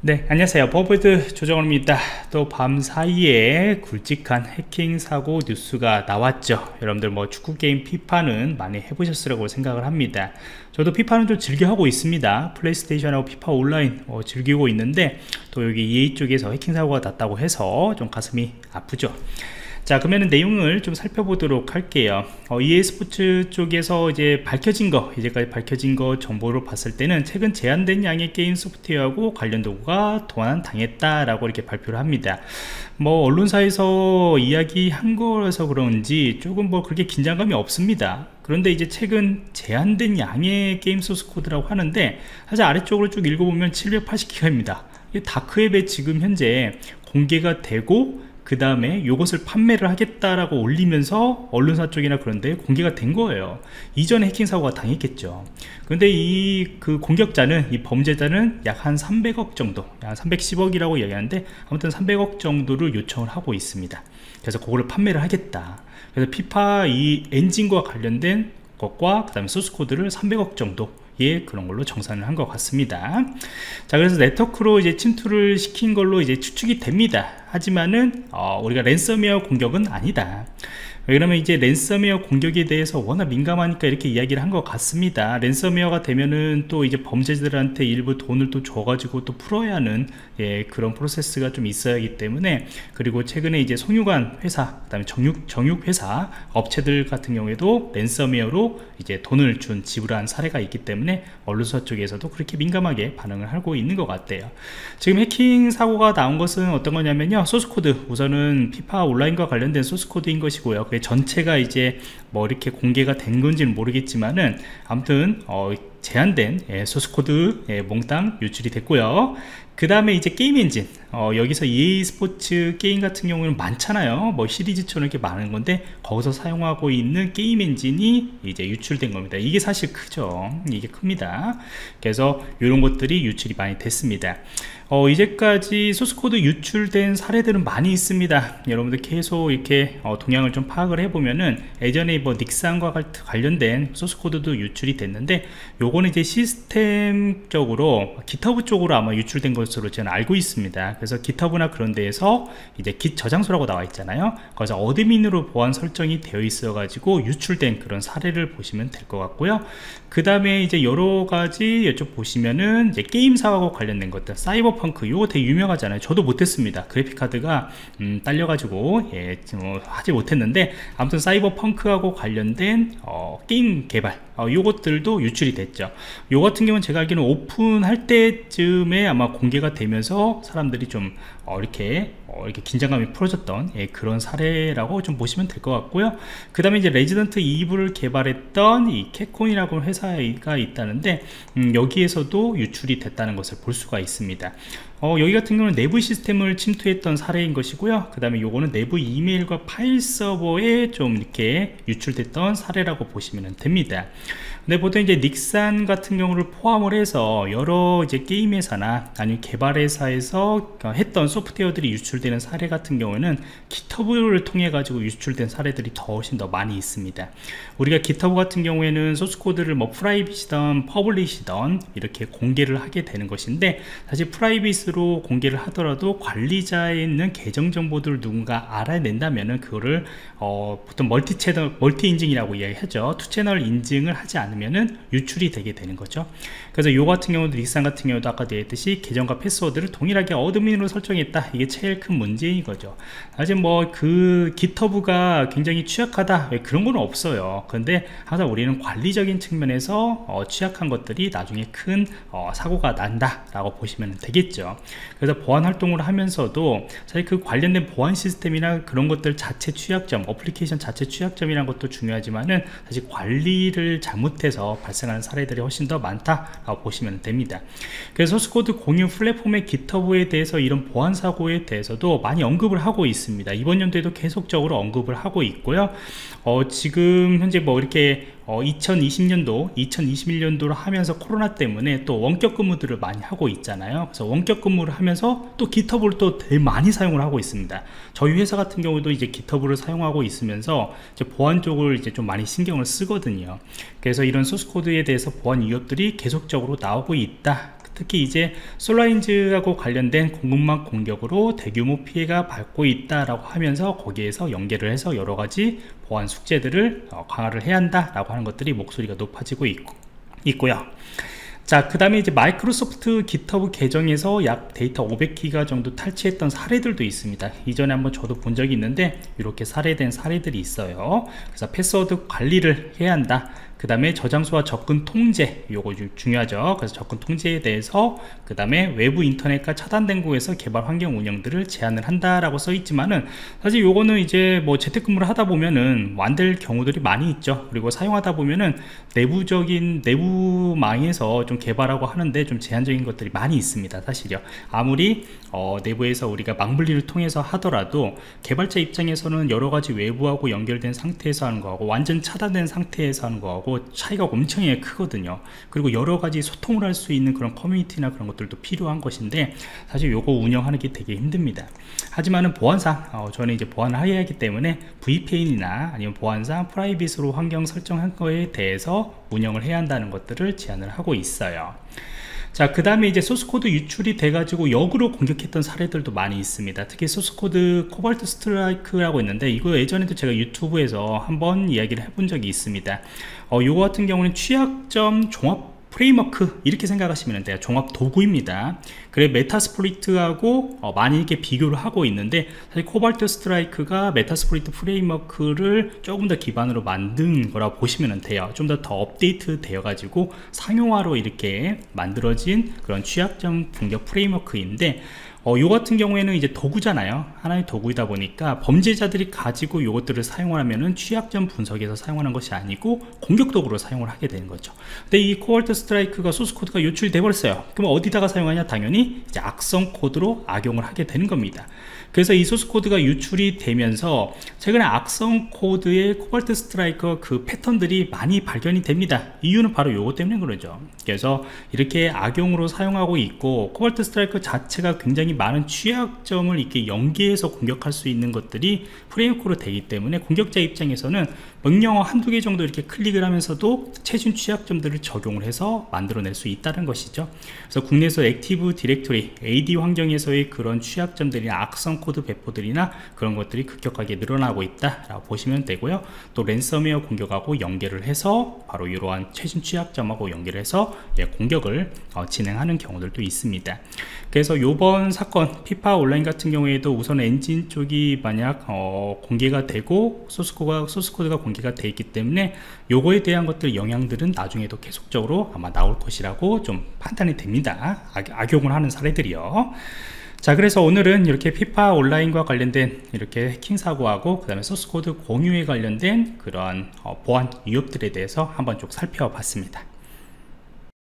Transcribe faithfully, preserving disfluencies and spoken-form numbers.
네, 안녕하세요. 버버드 조정원입니다. 또 밤 사이에 굵직한 해킹 사고 뉴스가 나왔죠. 여러분들 뭐 축구 게임 피파는 많이 해보셨으라고 생각을 합니다. 저도 피파는 좀 즐겨 하고 있습니다. 플레이스테이션하고 피파 온라인 어, 즐기고 있는데 또 여기 이에이 쪽에서 해킹 사고가 났다고 해서 좀 가슴이 아프죠. 자, 그러면 내용을 좀 살펴보도록 할게요. 어, 이에이 스포츠 쪽에서 이제 밝혀진 거, 이제까지 밝혀진 거 정보로 봤을 때는 최근 제한된 양의 게임 소프트웨어하고 관련 도구가 도난 당했다라고 이렇게 발표를 합니다. 뭐 언론사에서 이야기한 거라서 그런지 조금 뭐 그렇게 긴장감이 없습니다. 그런데 이제 최근 제한된 양의 게임 소스 코드라고 하는데 사실 아래쪽으로 쭉 읽어보면 칠백팔십 기가입니다. 다크웹에 지금 현재 공개가 되고 그 다음에 이것을 판매를 하겠다라고 올리면서 언론사 쪽이나 그런데 공개가 된 거예요. 이전에 해킹 사고가 당했겠죠. 근데 이 그 공격자는, 이 범죄자는 약 한 삼백억 정도, 약 삼백십억이라고 이야기하는데 아무튼 삼백억 정도를 요청을 하고 있습니다. 그래서 그거를 판매를 하겠다. 그래서 피파 이 엔진과 관련된 것과 그 다음에 소스코드를 삼백억 정도 예, 그런 걸로 정산을 한 것 같습니다. 자, 그래서 네트워크로 이제 침투를 시킨 걸로 이제 추측이 됩니다. 하지만은 어, 우리가 랜섬웨어 공격은 아니다. 왜 그러면 이제 랜섬웨어 공격에 대해서 워낙 민감하니까 이렇게 이야기를 한 것 같습니다. 랜섬웨어가 되면은 또 이제 범죄자들한테 일부 돈을 또 줘가지고 또 풀어야 하는 예, 그런 프로세스가 좀 있어야 하기 때문에, 그리고 최근에 이제 송유관 회사, 그 다음에 정육, 정육 회사 업체들 같은 경우에도 랜섬웨어로 이제 돈을 준 지불한 사례가 있기 때문에 언론사 쪽에서도 그렇게 민감하게 반응을 하고 있는 것 같아요. 지금 해킹 사고가 나온 것은 어떤 거냐면요, 소스코드, 우선은 피파 온라인과 관련된 소스코드인 것이고요. 전체가 이제 뭐 이렇게 공개가 된 건지는 모르겠지만은 아무튼 어, 제한된 예, 소스코드 예, 몽땅 유출이 됐고요. 그 다음에 이제 게임 엔진, 어, 여기서 이에이 스포츠 게임 같은 경우는 많잖아요. 뭐 시리즈처럼 이렇게 많은 건데 거기서 사용하고 있는 게임 엔진이 이제 유출된 겁니다. 이게 사실 크죠. 이게 큽니다. 그래서 이런 것들이 유출이 많이 됐습니다. 어, 이제까지 소스코드 유출된 사례들은 많이 있습니다. 여러분들 계속 이렇게 어, 동향을 좀 파악을 해보면은 예전에 뭐 닉산과 관련된 소스코드도 유출이 됐는데, 요거는 이제 시스템적으로 기터브 쪽으로 아마 유출된 것으로 저는 알고 있습니다. 그래서 기터브나 그런 데에서 이제 깃 저장소라고 나와 있잖아요. 거기서 어드민으로 보안 설정이 되어 있어 가지고 유출된 그런 사례를 보시면 될 것 같고요. 그 다음에 이제 여러 가지 이쪽 보시면은 이제 게임사하고 관련된 것들, 사이버펑크, 요거 되게 유명하잖아요. 저도 못했습니다. 그래픽카드가 음, 딸려가지고 예, 뭐 하지 못했는데, 아무튼 사이버펑크하고 관련된 어, 게임 개발, 어, 요것들도 유출이 됐죠. 요 같은 경우는 제가 알기로는 오픈할 때쯤에 아마 공개가 되면서 사람들이 좀 어, 이렇게 어, 이렇게 긴장감이 풀어졌던 예, 그런 사례라고 좀 보시면 될 것 같고요. 그 다음에 이제 레지던트 이블을 개발했던 이 캡콤이라고 회사가 있다는데, 음, 여기에서도 유출이 됐다는 것을 볼 수가 있습니다. 어, 여기 같은 경우는 내부 시스템을 침투했던 사례인 것이고요. 그 다음에 요거는 내부 이메일과 파일 서버에 좀 이렇게 유출됐던 사례라고 보시면 됩니다. 근데 보통 이제 닉산 같은 경우를 포함을 해서 여러 이제 게임 회사나 아니면 개발 회사에서 했던 소프트웨어들이 유출되는 사례 같은 경우는 기터브를 통해 가지고 유출된 사례들이 더 훨씬 더 많이 있습니다. 우리가 기터브 같은 경우에는 소스코드를 뭐 프라이빗이든 퍼블리시든 이렇게 공개를 하게 되는 것인데, 사실 프라이빗으로 공개를 하더라도 관리자에 있는 계정 정보들을 누군가 알아낸다면은 그거를 어, 보통 멀티 채널, 멀티 인증이라고 이야기하죠. 투 채널 인증을 하지 않으면은 유출이 되게 되는 거죠. 그래서 요 같은 경우도 닉산 같은 경우도 아까 얘기했듯이 계정과 패스워드를 동일하게 어드민으로 설정했다. 이게 제일 큰 문제인 거죠. 아직 뭐 그 기터브가 굉장히 취약하다, 그런 건 없어요. 근데 항상 우리는 관리적인 측면에서 어, 취약한 것들이 나중에 큰 어, 사고가 난다 라고 보시면 되겠죠. 그래서 보안 활동을 하면서도 사실 그 관련된 보안 시스템이나 그런 것들 자체 취약점, 어플리케이션 자체 취약점이라는 것도 중요하지만은 사실 관리를 잘못해서 발생하는 사례들이 훨씬 더 많다라고 보시면 됩니다. 그래서 소스코드 공유 플랫폼의 기터브에 대해서 이런 보안 사고에 대해서도 많이 언급을 하고 있습니다. 이번 연도에도 계속적으로 언급을 하고 있고요. 어, 지금 현재 뭐 이렇게 어, 이천이십 년도, 이천이십일 년도를 하면서 코로나 때문에 또 원격 근무들을 많이 하고 있잖아요. 그래서 원격 근무를 하면서 또 기터브를 또 되게 많이 사용을 하고 있습니다. 저희 회사 같은 경우도 이제 기터브를 사용하고 있으면서 이제 보안 쪽을 이제 좀 많이 신경을 쓰거든요. 그래서 이런 소스코드에 대해서 보안 위협들이 계속적으로 나오고 있다. 특히 이제 솔라인즈하고 관련된 공급망 공격으로 대규모 피해가 받고 있다라고 하면서 거기에서 연계를 해서 여러 가지 보안 숙제들을 어, 강화를 해야 한다라고 하는 것들이 목소리가 높아지고 있고, 있고요. 자, 그 다음에 이제 마이크로소프트 깃허브 계정에서 약 데이터 오백 기가 정도 탈취했던 사례들도 있습니다. 이전에 한번 저도 본 적이 있는데 이렇게 사례된 사례들이 있어요. 그래서 패스워드 관리를 해야 한다. 그 다음에 저장소와 접근 통제, 요거 좀 중요하죠. 그래서 접근 통제에 대해서, 그 다음에 외부 인터넷과 차단된 곳에서 개발 환경 운영들을 제한을 한다라고 써 있지만은, 사실 요거는 이제 뭐 재택근무를 하다 보면은 안 될 경우들이 많이 있죠. 그리고 사용하다 보면은 내부적인 내부망에서 좀 개발하고 하는데 좀 제한적인 것들이 많이 있습니다. 사실요. 아무리 어, 내부에서 우리가 망분리를 통해서 하더라도 개발자 입장에서는 여러 가지 외부하고 연결된 상태에서 하는 거하고 완전 차단된 상태에서 하는 거하고 차이가 엄청나게 크거든요. 그리고 여러 가지 소통을 할 수 있는 그런 커뮤니티나 그런 것들도 필요한 것인데, 사실 요거 운영하는 게 되게 힘듭니다. 하지만은 보안상 어, 저는 이제 보안을 해야 하기 때문에 브이피엔이나 아니면 보안상 프라이빗으로 환경 설정한 거에 대해서 운영을 해야 한다는 것들을 제안을 하고 있어요. 자, 그 다음에 이제 소스코드 유출이 돼가지고 역으로 공격했던 사례들도 많이 있습니다. 특히 소스코드 코발트 스트라이크라고 있는데, 이거 예전에도 제가 유튜브에서 한번 이야기를 해본 적이 있습니다. 어, 요거 같은 경우는 취약점 종합 프레임워크 이렇게 생각하시면 돼요. 종합 도구입니다. 그래 메타스플로이트하고 어, 많이 이렇게 비교를 하고 있는데, 사실 코발트 스트라이크가 메타스플로이트 프레임워크를 조금 더 기반으로 만든 거라고 보시면 돼요. 좀 더 더 업데이트 되어 가지고 상용화로 이렇게 만들어진 그런 취약점 공격 프레임워크인데, 어, 요 같은 경우에는 이제 도구잖아요. 하나의 도구이다 보니까 범죄자들이 가지고 요것들을 사용하면은 취약점 분석에서 사용하는 것이 아니고 공격 도구로 사용을 하게 되는 거죠. 근데 이 코발트 스트라이크가 소스 코드가 유출돼 버렸어요. 그럼 어디다가 사용하냐? 당연히 이제 악성 코드로 악용을 하게 되는 겁니다. 그래서 이 소스 코드가 유출이 되면서 최근에 악성 코드의 코발트 스트라이커 그 패턴들이 많이 발견이 됩니다. 이유는 바로 요거 때문에 그러죠. 그래서 이렇게 악용으로 사용하고 있고, 코발트 스트라이커 자체가 굉장히 많은 취약점을 이렇게 연계해서 공격할 수 있는 것들이 프레임워크로 되기 때문에 공격자 입장에서는 명령어 한두 개 정도 이렇게 클릭을 하면서도 최신 취약점들을 적용을 해서 만들어낼 수 있다는 것이죠. 그래서 국내에서 액티브 디렉토리 에이디 환경에서의 그런 취약점들이나 악성 코드 배포들이나 그런 것들이 급격하게 늘어나고 있다라고 보시면 되고요. 또 랜섬웨어 공격하고 연계를 해서 바로 이러한 최신 취약점하고 연계를 해서 예, 공격을 어, 진행하는 경우들도 있습니다. 그래서 요번 사건 피파 온라인 같은 경우에도 우선 엔진 쪽이 만약 어, 공개가 되고 소스코드가, 소스코드가 공개가 되어 있기 때문에 요거에 대한 것들 영향들은 나중에도 계속적으로 아마 나올 것이라고 좀 판단이 됩니다. 악, 악용을 하는 사례들이요. 자, 그래서 오늘은 이렇게 피파 온라인과 관련된 이렇게 해킹 사고하고 그 다음에 소스코드 공유에 관련된 그런 어, 보안 위협들에 대해서 한번 쭉 살펴봤습니다.